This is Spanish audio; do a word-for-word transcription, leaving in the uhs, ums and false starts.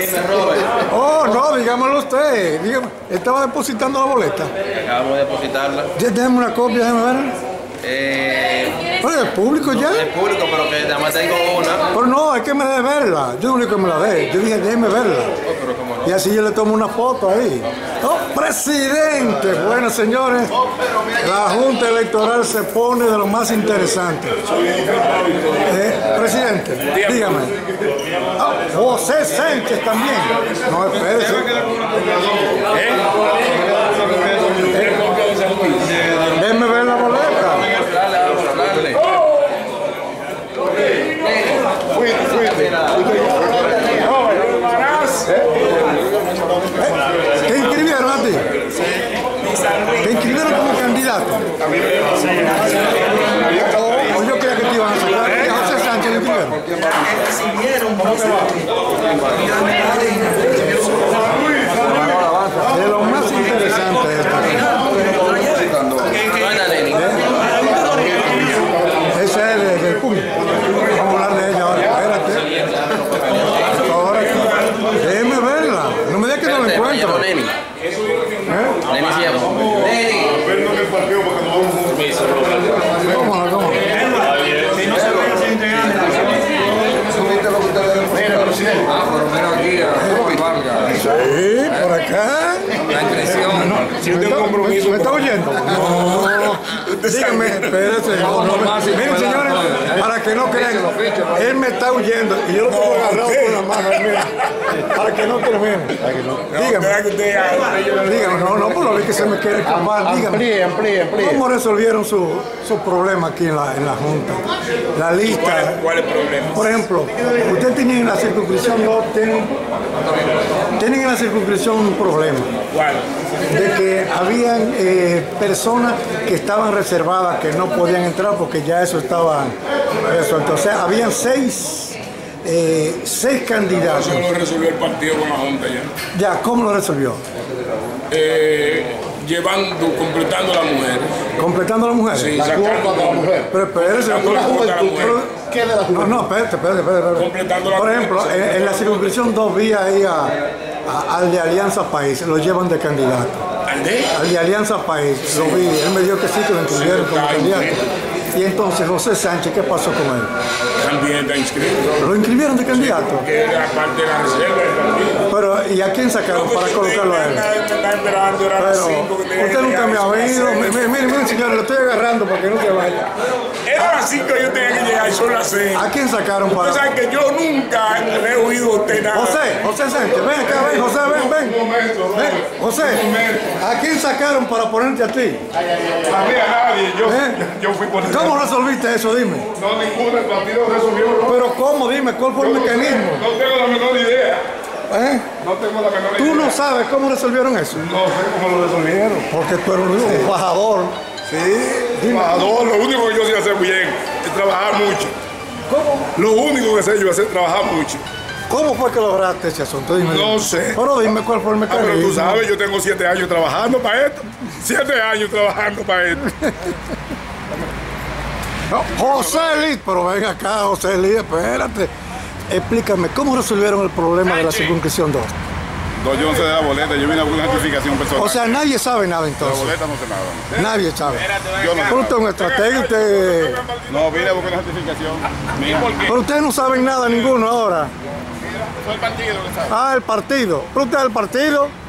Dime, Robert. Oh, no, dígamelo usted. Dígame, estaba depositando la boleta. Acabamos de depositarla. Ya, déjame una copia, déjame ver. Eh, Oye, ¿el público ya? es público, pero que nada más tengo una. Pero no, es que me debe verla. Yo no digo que me la dé. Yo dije, déjeme verla. Oh, pero cómo no. Y así yo le tomo una foto ahí. ¡Oh, presidente! Bueno, señores, la Junta Electoral se pone de lo más interesante. Eh, presidente, dígame. Ah, José Sánchez también. No, espérese. Déjeme ver la boleta. ¿Te inscribieron a ti? ¿Te inscribieron como candidato? O yo creía que te iban a sacar. ¿A José Sánchez le inscribieron? De lo más interesante de esta. Ese es el del público. Vamos a hablar de ella ahora. Espérate. Ahora, déjeme verla. No me digas que no la encuentro. Neni. ¿Eh? Neni se llama. Neni. ¿Cómo? ¿Cómo? Sí, por acá. Si yo tengo un compromiso. ¿Me está oyendo? No. Dígame, espérese. No, no, miren, señores, para que no crean, él me está huyendo y yo lo tengo agarrado con la mano. Mira, para que no crean, miren. Dígame. Dígame, no, no, por lo que se me quiere escapar. Dígame. Amplíe, amplíe, amplíe. ¿Cómo resolvieron su, su problema aquí en la, en la Junta? La lista. ¿Cuál, cuál es el problema? Por ejemplo, usted tenía en la circunscripción, no, tienen, tienen en la circunscripción un problema. ¿Cuál? De que habían eh, personas que estaban reservadas, que no podían entrar porque ya eso estaba resuelto. O sea, habían seis, eh, seis candidatos. Eso lo resolvió el partido con la Junta ya. Ya, ¿cómo lo resolvió? Eh, llevando, completando a las mujeres. ¿Completando a las mujeres? Sí, sacando a la mujer. Pero espérese, Sacando la cuota a la mujer. ¿qué de la No, no, espérate, espérate, espérate. Completando la Por cuota. ejemplo, en, en la circunscripción dos vi ahí a, a- al de Alianza País, lo llevan de candidato. ¿Al de? Al de Alianza País, lo vi, él me dijo que sí, que lo inscribieron como candidato. Y entonces José Sánchez, ¿qué pasó con él? También está inscrito. ¿Lo inscribieron de candidato? Que era parte de la reserva del partido. Pero, ¿y a quién sacaron para colocarlo a él? Está esperando, era las Pero, cinco que tenía usted que nunca me llegar. ha oído. Mire, mire, mire, señor, lo estoy agarrando para que no se vaya. Era las cinco que yo tenía que llegar y son las seis. ¿A quién sacaron para...? Usted sabe que yo nunca le he oído a usted nada. José, José Sánchez, ven acá, ven, José, ven, ven. Ven, José, ¿a quién sacaron para ponerte a ti? A mí a nadie, yo, ¿Eh? yo fui por ¿Cómo resolviste eso? Dime. No, ninguno del partido resolvió. No, Pero ¿cómo? Dime, ¿cuál fue el mecanismo? no tengo la menor idea. ¿Eh? No tengo la menor ¿Tú idea. no sabes cómo resolvieron eso? No sé cómo lo resolvieron. Porque tú eres un bajador. Sí, trabajador. Lo único que yo sé hacer bien es trabajar mucho. ¿Cómo? Lo único que sé yo es hacer trabajar mucho. ¿Cómo fue que lograste ese asunto? Dime. No sé. Pero dime cuál fue el Ah, pero mecanismo. tú sabes, yo tengo siete años trabajando para esto. Siete años trabajando para esto. No, José Liz, pero ven acá, José Liz, espérate. Explícame, ¿cómo resolvieron el problema de la circunscripción dos? No, yo no sé de la boleta, yo vine a una certificación personal. O sea, nadie sabe nada la entonces. boleta no sé nada. Nadie sabe. Yo no Pero usted es un estratega, usted... No, vine a buscar una certificación. Mira, ¿por qué? Pero ustedes no saben nada ninguno ahora. Fue el partido que sabe. Ah, el partido. ¿Pero usted es el partido?